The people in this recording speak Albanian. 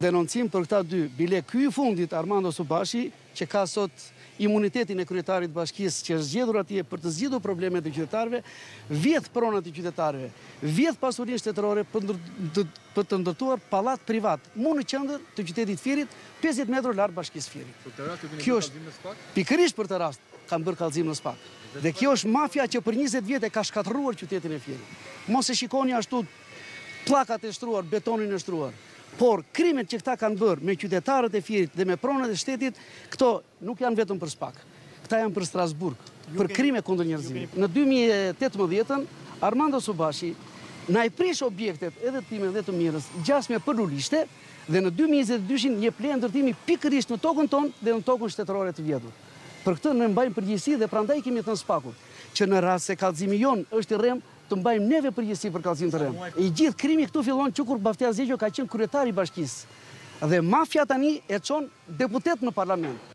denunțim për këta dy. Bile ky i fundit, Armando Subashi, që ka sot imunitetin e kryetarit bashkisë që është zgjedhur atje për të zgjidhur problemet e qytetarëve, vjedh pronat e qytetarëve, vjedh pasurinë shtetërore për të ndërtuar pallat privat, mu në qendër të qytetit Firit, 50 metra larg bashkisë Firit. Kjo është pikërisht për të rast kanë bërë kallëzim në SPAK. Dhe kjo është mafia që për 20 vjet e ka shkatërruar qytetin e Firit. Mos e shikoni ashtu pllakat e shtruar, betonin e shtruar. Por krimet që këta kanë bërë me qytetarët e Firit dhe me pronat e shtetit, këto nuk janë vetëm për SPAK. Këta janë për Strasburg, për krime kundër njerëzimit. Në 2018, Armando Subashi na i prish objektet edhe time dhe të mirës, gjasme për lulishte, dhe në 2022 një ple ndërtimi pikërisht në tokën tonë dhe në tokën shtetërore të vjedhur. Për këtë ne mbajmë përgjegjësi dhe prandaj kemi thënë SPAK-ut që në rast se kallëzimi jon është i rrem, të mbajmë neve përgjegjësi për kallëzim të rrem. I gjithë krimi këtu fillon që kur Baftia Zegjo ka qenë kryetari i bashkisë. Dhe mafia tani e çon deputet në parlament.